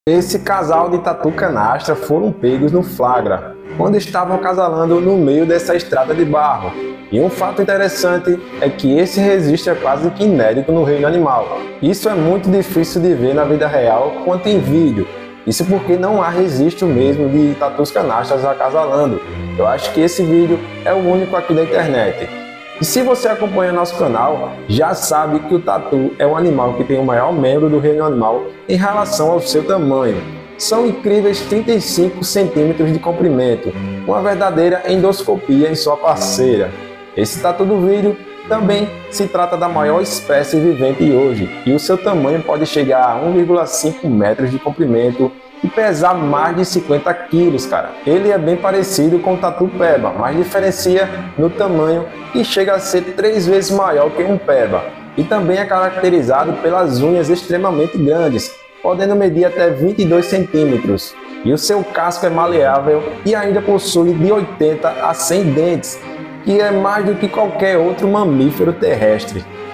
Esse casal de tatu canastra foram pegos no flagra, quando estavam acasalando no meio dessa estrada de barro. E um fato interessante é que esse registro é quase que inédito no reino animal. Isso é muito difícil de ver na vida real quanto em vídeo. Isso porque não há registro mesmo de tatus canastras acasalando. Eu acho que esse vídeo é o único aqui da internet. E se você acompanha nosso canal, já sabe que o tatu é um animal que tem o maior membro do reino animal em relação ao seu tamanho. São incríveis 35 centímetros de comprimento, uma verdadeira endoscopia em sua parceira. Esse tatu do vídeo também se trata da maior espécie vivente hoje, e o seu tamanho pode chegar a 1,5 metros de comprimento e pesar mais de 50 quilos, cara. Ele é bem parecido com o tatu peba, mas diferencia no tamanho e chega a ser 3 vezes maior que um peba. E também é caracterizado pelas unhas extremamente grandes, podendo medir até 22 centímetros. E o seu casco é maleável e ainda possui de 80 a 100 dentes, que é mais do que qualquer outro mamífero terrestre.